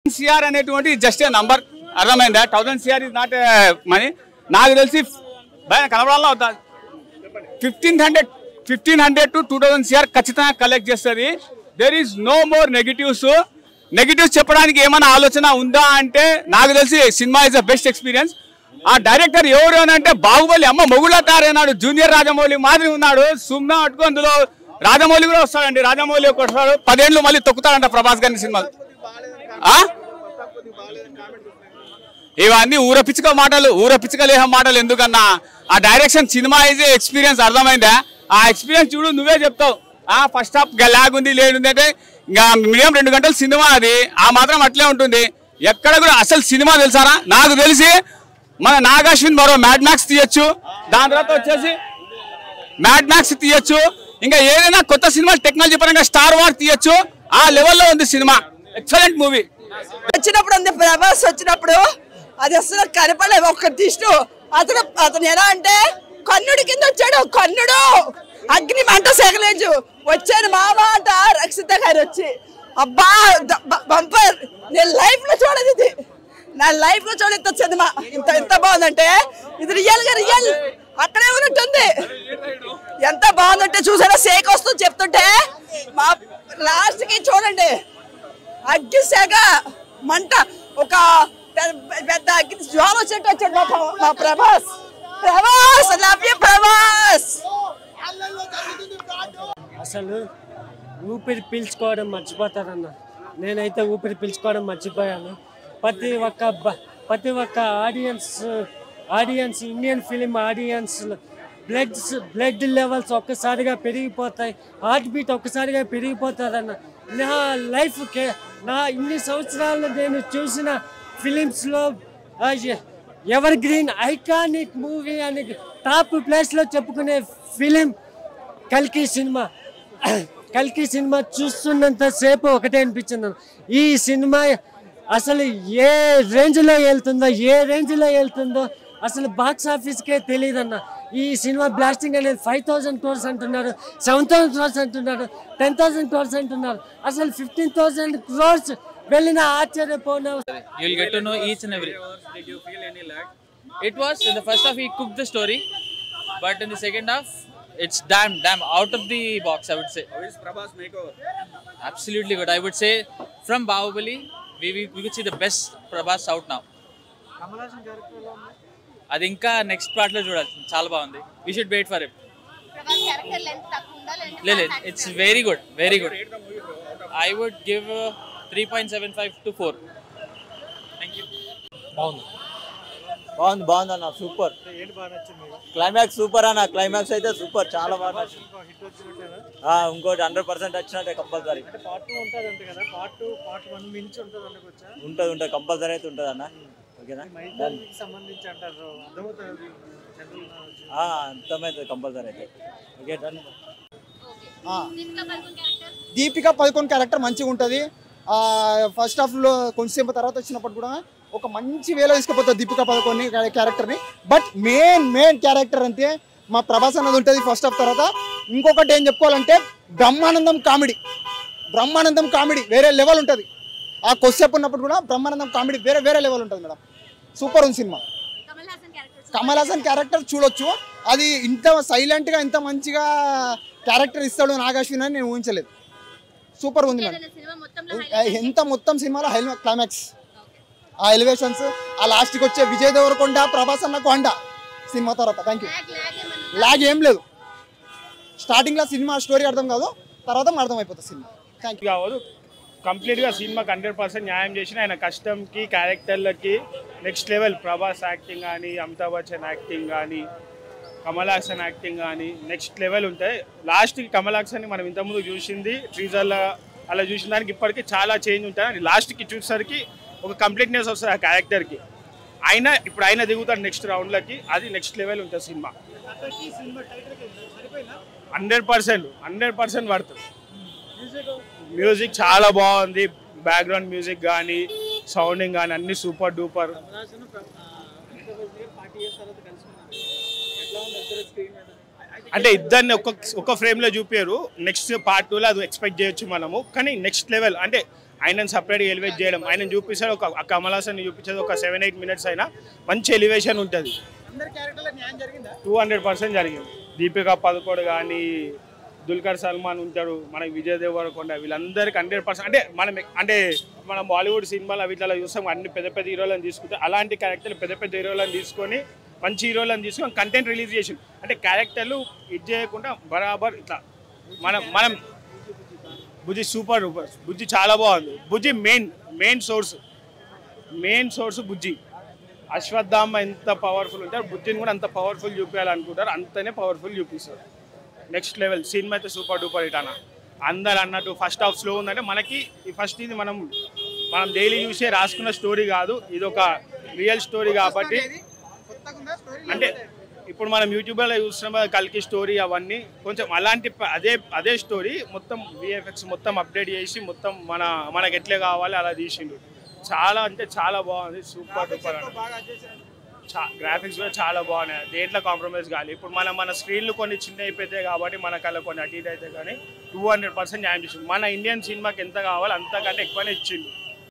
CR అనేటువంటి just a number, అర్థమైందా? 1000 CR is not money. నాకు తెలిసి కనబడాలా అవుతా 1500 to 2000 CR ఖచ్చితంగా కలెక్ట్ చేస్తుంది. There is no more negatives చెప్పడానికి ఏమైనా ఆలోచన ఉందా అంటే నాకు తెలిసి cinema is the best experience. ఆ డైరెక్టర్ ఎవరు అని అంటే బాహుబలి అమ్మ మొగుళ్ళ తారైనాడు, జూనియర్ రాజమౌళి మాదిరి ఉన్నాడు. సుమ్నా అట్టుకు అందులో రాజమౌళి కూడా వస్తాడండి, రాజమౌళి వస్తాడు 10 ఏళ్ళు మళ్ళీ తొక్కుతాడంట ప్రభాస్ గారిని సినిమా. ఇవన్నీ ఊరపిచ్చుకలేహ మాటలు ఎందుకన్నా? ఆ డైరెక్షన్ సినిమా ఇస్ ఎక్స్పీరియన్స్, అర్థమైందా? ఆ ఎక్స్పీరియన్స్ చూడు, నువ్వే చెప్తావు. ఫస్ట్ హాఫ్ లాగ్ ఉంది లేడుంది అంటే ఇంకా మినిమం 2 గంటల సినిమా అది, ఆ మాత్రం అట్లే ఉంటుంది. ఎక్కడ కూడా అసలు సినిమా తెలుసారా? నాకు తెలిసి మన నాగాశ్విన్ మరో మ్యాడ్ మ్యాక్స్ తీయచ్చు, దాని తర్వాత వచ్చేసి మ్యాడ్ మ్యాక్స్ తీయచ్చు, ఇంకా ఏదైనా కొత్త సినిమా టెక్నాలజీ పరంగా స్టార్ వార్ తీయచ్చు. ఆ లెవెల్లో ఉంది సినిమా. Excellent movie. వచ్చినప్పుడు ఉంది ప్రభాస్ వచ్చినప్పుడు అది అసలు కనపడలేదు ఒక్క దిష్టు. అతను ఎలా అంటే కన్నుడి కింద వచ్చాడు, కన్నుడు అగ్ని మంట సెగలేజు వచ్చాడు మామ అంట రక్షిత గారు వచ్చి. అబ్బా బంపర్. నేను లైఫ్ లో చూడదు ఇది, నా లైఫ్ లో చూడలేదు సినిమా. ఎంత బాగుందంటే ఇది రియల్ అక్కడే ఉన్నట్టుంది. ఎంత బాగుందంటే చూసారా, సేక్ వస్తూ చెప్తుంటే మా లాస్ట్ కి చూడండి అగ్గి సెగ మంట, ఒక పెద్ద అగ్గి జ్వాల వచ్చేట్టు వచ్చాడు మా ప్రభాస్. Love you Prabhas. అసలు ఊపిరి పీల్చుకోవడం మర్చిపోతారన్న. నేనైతే ఊపిరి పీల్చుకోవడం మర్చిపోయాను. ప్రతి ఒక్క audience Indian film audience blood levels ఒక్కసారిగా పెరిగిపోతాయి, హార్ట్ బీట్ ఒక్కసారిగా పెరిగిపోతుందన్న. నా లైఫ్కి నా ఇన్ని సంవత్సరాలు నేను చూసిన ఫిలిమ్స్లో ఎవర్ గ్రీన్ ఐకానిక్ మూవీ అని టాప్ ప్లేస్లో చెప్పుకునే ఫిలిం కల్కి సినిమా చూస్తున్నంతసేపు ఒకటే అనిపించింది. ఈ సినిమా అసలు ఏ రేంజ్లో వెళ్తుందో అసలు బాక్స్ ఆఫీస్కే తెలియదన్న. ఈ సినిమా బ్లాస్టింగ్ అనేది 5000 crores అంటున్నారు, 7000 crores అంటున్నారు, 10,000 crores అంటున్నారు. అసలు 15,000 crores వెళ్ళిన ఆశ్చర్యపోయినా. You'll get to know each and every. Did you feel any lag? It was in the first half he cooked the story, but in the second half it's damn out of the box, I would say. How is Prabhas makeover? Absolutely good. I would say from Bahubali we could see the best Prabhas out now. Kamal Haasan character ఎలా ఉంది? అది ఇంకా next part లో చూడాలి, చాలా బాగుంది. We should wait for it. Prabhas character length తక్కువ ఉందా లేదంటే లేదు, it's very good. I would give 3.75 to 4. Thank you. బాగుంది అన్న, సూపర్. ఏంటి బాగా నచ్చింది? క్లైమాక్స్ సూపర్ అన్న, క్లైమాక్స్ అయితే సూపర్, చాలా బాగా నచ్చింది. హిట్ వచ్చినట్టేనా? ఇంకోటి 100% వచ్చినట్టే కంపల్సరీ. అంటే పార్ట్ 2 ఉంటుంది అంతే కదా, పార్ట్ 1 మించి ఉంటుంది అనుకోవచ్చా? ఉంటుంది కంపల్సరీ అయితే ఉంటుంది అన్న. ఓకేనా? మైథాలజీకి సంబంధించి అంటారు, అర్థమవుతుంది అర్థమవుతుంది కంపల్సరీ అయితే. Okay done. Deepika Padukone character మంచిగా ఉంటుంది. ఫస్ట్ హాఫ్లో కొంచెంసేపు తర్వాత వచ్చినప్పుడు కూడా ఒక మంచి వేలో తీసుకుపోతుంది దీపికా పదుకొని క్యారెక్టర్ని. బట్ మెయిన్ క్యారెక్టర్ అంటే మా ప్రభాస్ అన్నది ఉంటుంది ఫస్ట్ హాఫ్. తర్వాత ఇంకొకటి ఏం చెప్పుకోవాలంటే బ్రహ్మానందం కామెడీ వేరే లెవెల్ ఉంటుంది. ఆ కొద్దిసేపు ఉన్నప్పుడు కూడా బ్రహ్మానందం కామెడీ వేరే లెవెల్ ఉంటుంది మేడం. సూపర్ ఉంది సినిమా. కమల్ హాసన్ క్యారెక్టర్ చూడొచ్చు. అది ఇంత సైలెంట్గా ఇంత మంచిగా క్యారెక్టర్ ఇస్తాడు నాగాశ్విన్ అని నేను ఊహించలేదు. సూపర్ ఉంది మేడం. మొత్తం సినిమాలో క్లైమాక్స్, ఆ ఎలివేషన్స్, ఆ లాస్ట్కి వచ్చే విజయ్ దేవరకొండ ప్రభాస్ అన్న కొండ సినిమా తర్వాత. Thank you. లాగ్ ఏం లేదు. స్టార్టింగ్లో సినిమా స్టోరీ అర్థం కాదు, తర్వాత అర్థమైపోతుంది సినిమా. Thank you. కావదు కంప్లీట్గా సినిమాకి 100% న్యాయం చేసిన ఆయన కష్టంకి, క్యారెక్టర్లకి నెక్స్ట్ లెవెల్. ప్రభాస్ యాక్టింగ్ కానీ, అమితాబ్ బచ్చన్ యాక్టింగ్ కానీ, కమల్ హాసన్ యాక్టింగ్ కానీ నెక్స్ట్ లెవెల్ ఉంటాయి. లాస్ట్కి కమల్ హాసన్ని మనం ఇంతకుముందు చూసింది ట్రీజర్లో అలా చూసిన దానికి ఇప్పటికీ చాలా చేంజ్ ఉంటుంది. లాస్ట్కి చూసేసరికి ఒక కంప్లీట్నెస్ వస్తుంది ఆ క్యారెక్టర్కి. ఇప్పుడు ఆయన దిగుతాడు నెక్స్ట్ రౌండ్లకి, అది నెక్స్ట్ లెవెల్ ఉంటుంది సినిమా. 100% పడుతుంది. మ్యూజిక్ చాలా బాగుంది, బ్యాక్గ్రౌండ్ మ్యూజిక్ కానీ, సౌండింగ్ కానీ అన్ని సూపర్ డూపర్. అంటే ఇద్దరిని ఒక ఫ్రేమ్లో చూపారు. నెక్స్ట్ పార్ట్ 2లో అది ఎక్స్పెక్ట్ చేయొచ్చు మనము. కానీ నెక్స్ట్ లెవెల్ అంటే ఆయనను సపరేట్గా ఎలివేట్ చేయడం, ఆయన చూపిస్తాడు ఒక కమల్ హాసన్ చూపించేది ఒక 7-8 మినిట్స్ అయినా మంచి ఎలివేషన్ ఉంటుంది. 200% జరిగింది. దీపికా పదుకోడు కానీ, దుల్కర్ సల్మాన్ ఉంటాడు, మనకి విజయ్ దేవరకొండ, వీళ్ళందరికీ 100%. అంటే మనం బాలీవుడ్ సినిమాలు వీటిలో చూస్తాం అన్ని పెద్ద పెద్ద హీరోలను తీసుకుంటే, అలాంటి క్యారెక్టర్లు పెద్ద పెద్ద హీరోలను తీసుకొని మంచి హీరోలను తీసుకొని కంటెంట్ రిలీజ్ చేసి, అంటే క్యారెక్టర్లు ఇది చేయకుండా బరాబర్ ఇట్లా మనం బుజ్జి సూపర్ బుజ్జి చాలా బాగుంది. Bujji main source Bujji. అశ్వత్థామ ఎంత పవర్ఫుల్ ఉంటారు, బుజ్జిని కూడా అంత పవర్ఫుల్ చూపించాలనుకుంటారు, అంతనే పవర్ఫుల్ చూపిస్తారు. నెక్స్ట్ లెవెల్ సినిమా అయితే సూపర్ డూపర్ హిట్ అన్న. అందరు అన్నట్టు ఫస్ట్ హాఫ్ స్లో ఉందంటే మనకి ఇది మనం డైలీ చూసే రాసుకున్న స్టోరీ కాదు, ఇది ఒక రియల్ స్టోరీ కాబట్టి. అంటే ఇప్పుడు మనం యూట్యూబ్లో చూస్తున్నాం కల్కి స్టోరీ అవన్నీ కొంచెం అలాంటి అదే స్టోరీ మొత్తం విఎఫ్ఎక్స్ మొత్తం అప్డేట్ చేసి మొత్తం మనకి ఎట్లే కావాలి అలా తీసిండు. చాలా అంటే చాలా బాగుంది, సూపర్ డూపర్ అన్న. గ్రాఫిక్స్ కూడా చాలా బాగున్నాయి, దేంట్లో కాంప్రమైజ్ కావాలి. ఇప్పుడు మన స్క్రీన్లు కొన్ని చిన్న అయిపోతాయి కాబట్టి మనకు అలా కొన్ని అటు ఇటు అయితే కానీ 200% న్యాయం చేసిండు. మన ఇండియన్ సినిమాకి ఎంత కావాలో అంతకంటే ఎక్కువనే ఇచ్చిండు.